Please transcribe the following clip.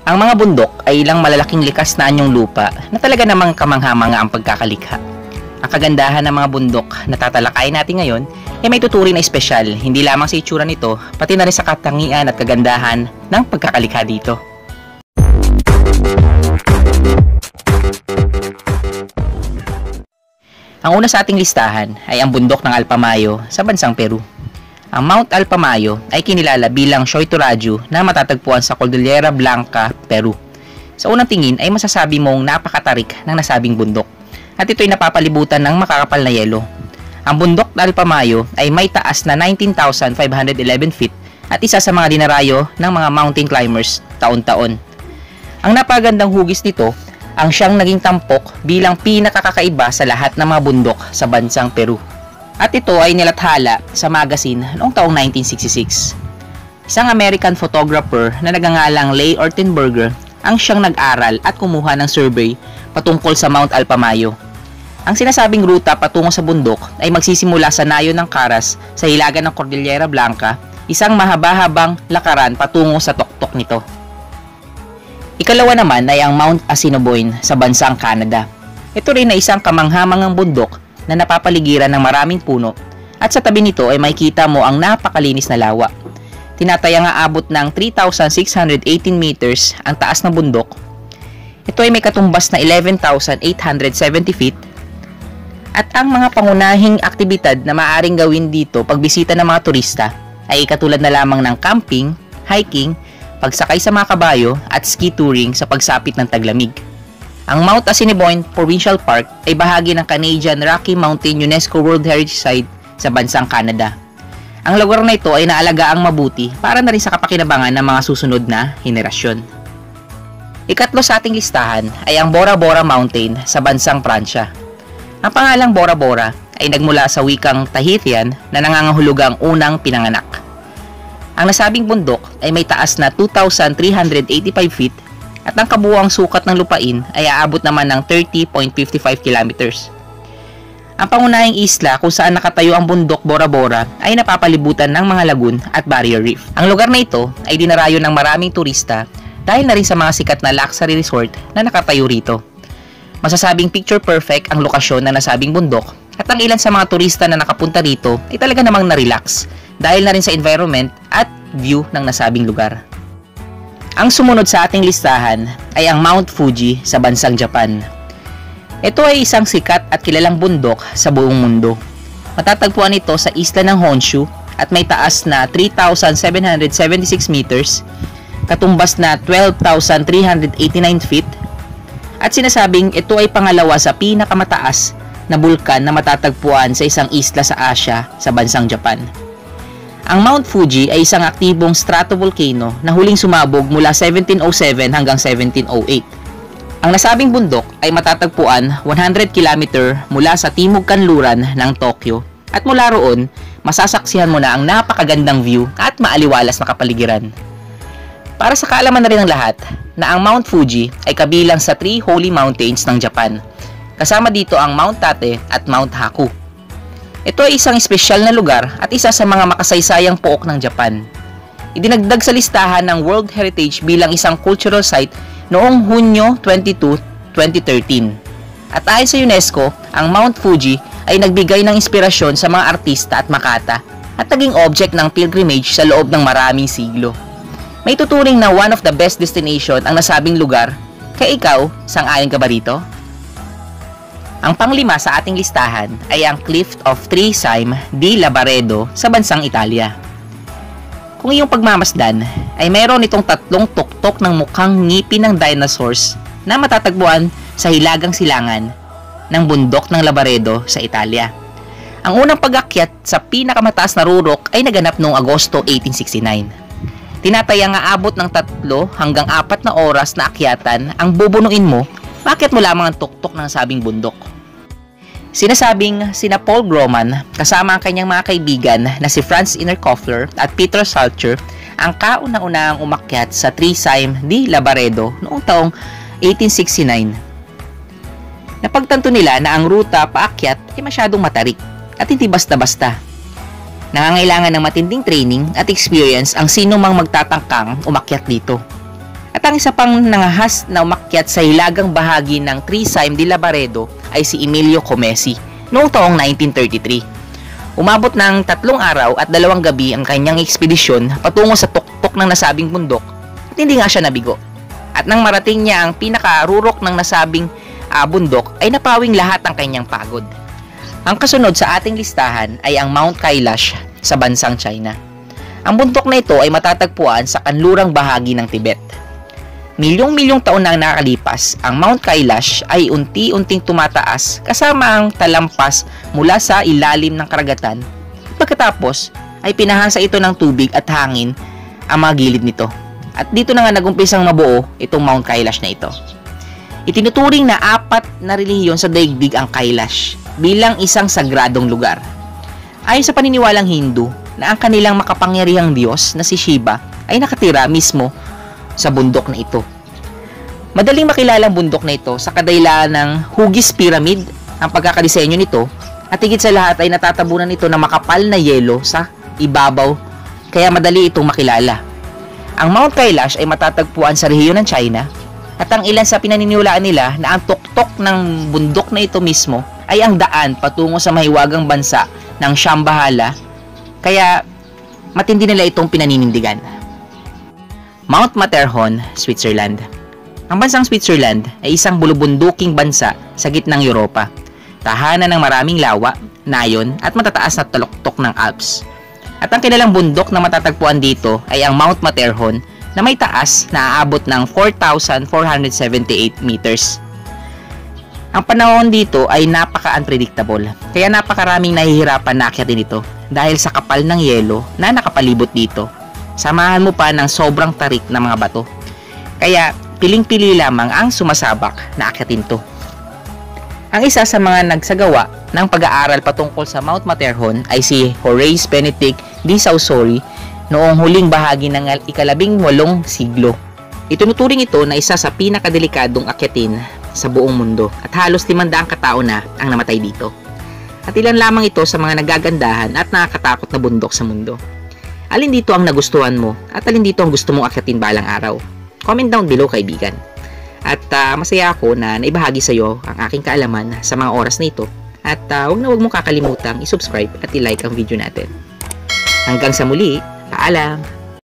Ang mga bundok ay ilang malalaking likas na anyong lupa na talaga namang kamangha-mangha ang pagkakalikha. Ang kagandahan ng mga bundok na tatalakayin natin ngayon ay may tuturing na espesyal, hindi lamang sa itsura nito, pati na rin sa katangian at kagandahan ng pagkakalikha dito. Ang una sa ating listahan ay ang bundok ng Alpamayo sa bansang Peru. Ang Mount Alpamayo ay kinilala bilang Choytoraju na matatagpuan sa Cordillera Blanca, Peru. Sa unang tingin ay masasabi mong napakatarik ng nasabing bundok at ito'y napapalibutan ng makakapal na yelo. Ang bundok ng Alpamayo ay may taas na 19,511 feet at isa sa mga dinarayo ng mga mountain climbers taon-taon. Ang napagandang hugis nito ang siyang naging tampok bilang pinakakakaiba sa lahat ng mga bundok sa bansang Peru. At ito ay nilathala sa magazine noong taong 1966. Isang American photographer na nagangalang Leigh Ortenberger ang siyang nag-aral at kumuha ng survey patungkol sa Mount Alpamayo. Ang sinasabing ruta patungo sa bundok ay magsisimula sa nayon ng Caras sa hilaga ng Cordillera Blanca, isang mahaba-habang lakaran patungo sa tuktok nito. Ikalawa naman ay ang Mount Assiniboine sa bansang Canada. Ito rin ay isang kamangha-manghang bundok na napapaligiran ng maraming puno at sa tabi nito ay makikita mo ang napakalinis na lawa. Tinatayang aabot ng 3,618 meters ang taas ng bundok. Ito ay may katumbas na 11,870 feet at ang mga pangunahing aktibidad na maaaring gawin dito pagbisita ng mga turista ay katulad na lamang ng camping, hiking, pagsakay sa mga kabayo at ski touring sa pagsapit ng taglamig. Ang Mount Assiniboine Provincial Park ay bahagi ng Canadian Rocky Mountain UNESCO World Heritage Site sa bansang Canada. Ang lugar na ito ay naalagaang mabuti para na rin sa kapakinabangan ng mga susunod na henerasyon. Ikatlo sa ating listahan ay ang Bora Bora Mountain sa bansang Pransya. Ang pangalang Bora Bora ay nagmula sa wikang Tahitian na nangangahulugang unang pinanganak. Ang nasabing bundok ay may taas na 2,385 feet at ang kabuuang sukat ng lupain ay aabot naman ng 30.55 kilometers. Ang pangunahing isla kung saan nakatayo ang bundok Bora Bora ay napapalibutan ng mga lagoon at barrier reef. Ang lugar na ito ay dinarayo ng maraming turista dahil na rin sa mga sikat na luxury resort na nakatayo rito. Masasabing picture perfect ang lokasyon ng nasabing bundok at ang ilan sa mga turista na nakapunta rito ay talaga namang na-relax dahil na rin sa environment at view ng nasabing lugar. Ang sumunod sa ating listahan ay ang Mount Fuji sa bansang Japan. Ito ay isang sikat at kilalang bundok sa buong mundo. Matatagpuan ito sa isla ng Honshu at may taas na 3,776 meters, katumbas na 12,389 feet, at sinasabing ito ay pangalawa sa pinakamataas na bulkan na matatagpuan sa isang isla sa Asia sa bansang Japan. Ang Mount Fuji ay isang aktibong stratovolcano na huling sumabog mula 1707 hanggang 1708. Ang nasabing bundok ay matatagpuan 100 km mula sa timog kanluran ng Tokyo at mula roon, masasaksihan mo na ang napakagandang view at maaliwalas na kapaligiran. Para sa kaalaman na rin ng lahat na ang Mount Fuji ay kabilang sa 3 Holy Mountains ng Japan. Kasama dito ang Mount Tate at Mount Haku. Ito ay isang espesyal na lugar at isa sa mga makasaysayang pook ng Japan. Idinagdag sa listahan ng World Heritage bilang isang cultural site noong Hunyo 22, 2013. At ayon sa UNESCO, ang Mount Fuji ay nagbigay ng inspirasyon sa mga artista at makata at naging object ng pilgrimage sa loob ng maraming siglo. May tuturing na one of the best destination ang nasabing lugar. Kaya ikaw, sang-ayon ka ba rito? Ang panglima sa ating listahan ay ang Cliff of Tristram di Lavaredo sa bansang Italia. Kung iyong pagmamasdan ay mayroon itong tatlong tuktok ng mukhang ngipin ng dinosaurs na matatagpuan sa hilagang silangan ng bundok ng Lavaredo sa Italia. Ang unang pag-akyat sa pinakamataas na rurok ay naganap noong Agosto 1869. Tinatayang aabot ng 3 hanggang 4 na oras na akyatan ang bubunuin mo bakit mo lamang ang tuktok ng sabing bundok. Sinasabing sina Paul Groman kasama ang kanyang mga kaibigan na si Franz Innerkofler at Peter Salcher ang kauna-unahang umakyat sa Tristram di Lavaredo noong taong 1869. Napagtanto nila na ang ruta paakyat ay masyadong matarik at hindi basta-basta. Nangangailangan ng matinding training at experience ang sino mang magtatangkang umakyat dito. At ang ang isa pang nangahas na umakyat sa hilagang bahagi ng Tricyme de Lavaredo ay si Emilio Comesi noong taong 1933. Umabot ng 3 araw at 2 gabi ang kanyang ekspedisyon patungo sa tuktok ng nasabing bundok at hindi nga siya nabigo. At nang marating niya ang pinakarurok ng nasabing bundok ay napawing lahat ang kanyang pagod. Ang kasunod sa ating listahan ay ang Mount Kailash sa bansang China. Ang bundok na ito ay matatagpuan sa kanlurang bahagi ng Tibet. Milyong-milyong taon na nakalipas, ang Mount Kailash ay unti-unting tumataas kasama ang talampas mula sa ilalim ng karagatan. Pagkatapos ay pinahasa ito ng tubig at hangin ang mga gilid nito. At dito na nga nagumpisang mabuo itong Mount Kailash na ito. Itinuturing na 4 na relihiyon sa daigdig ang Kailash bilang isang sagradong lugar. Ayon sa paniniwalang Hindu na ang kanilang makapangyarihang Diyos na si Shiva ay nakatira mismo sa bundok na ito. Madaling makilala ang bundok na ito sa kadailaan ng Hugis Pyramid, ang pagkakadisenyo nito, at higit sa lahat ay natatabunan ito ng makapal na yelo sa ibabaw, kaya madali itong makilala. Ang Mount Kailash ay matatagpuan sa rehiyon ng China, at ang ilan sa pinaniniwalaan nila na ang tuktok ng bundok na ito mismo ay ang daan patungo sa mahiwagang bansa ng Shambhala, kaya matindi nila itong pinaninindigan. Mount Matterhorn, Switzerland. Ang bansang Switzerland ay isang bulubunduking bansa sa gitnang Europa. Tahanan ng maraming lawa, nayon at matataas na taluktok ng Alps. At ang kilalang bundok na matatagpuan dito ay ang Mount Matterhorn na may taas na aabot ng 4,478 meters. Ang panahon dito ay napaka-unpredictable, kaya napakaraming nahihirapan na akyatin ito dahil sa kapal ng yelo na nakapalibot dito. Samahan mo pa ng sobrang tarik na mga bato. Kaya piling-pili lamang ang sumasabak na akyatin to. Ang isa sa mga nagsagawa ng pag-aaral patungkol sa Mount Matterhorn ay si Horace Benedict de Saussure noong huling bahagi ng ika-18 siglo. Itinuturing ito na isa sa pinakadelikadong akyatin sa buong mundo at halos 500 katao na ang namatay dito. At ilan lamang ito sa mga nagagandahan at nakakatakot na bundok sa mundo. Alin dito ang nagustuhan mo at alin dito ang gusto mong akyatin balang araw? Comment down below, kaibigan. At masaya ako na naibahagi sa iyo ang aking kaalaman sa mga oras na ito. At huwag mong kakalimutang i-subscribe at i-like ang video natin. Hanggang sa muli, paalam!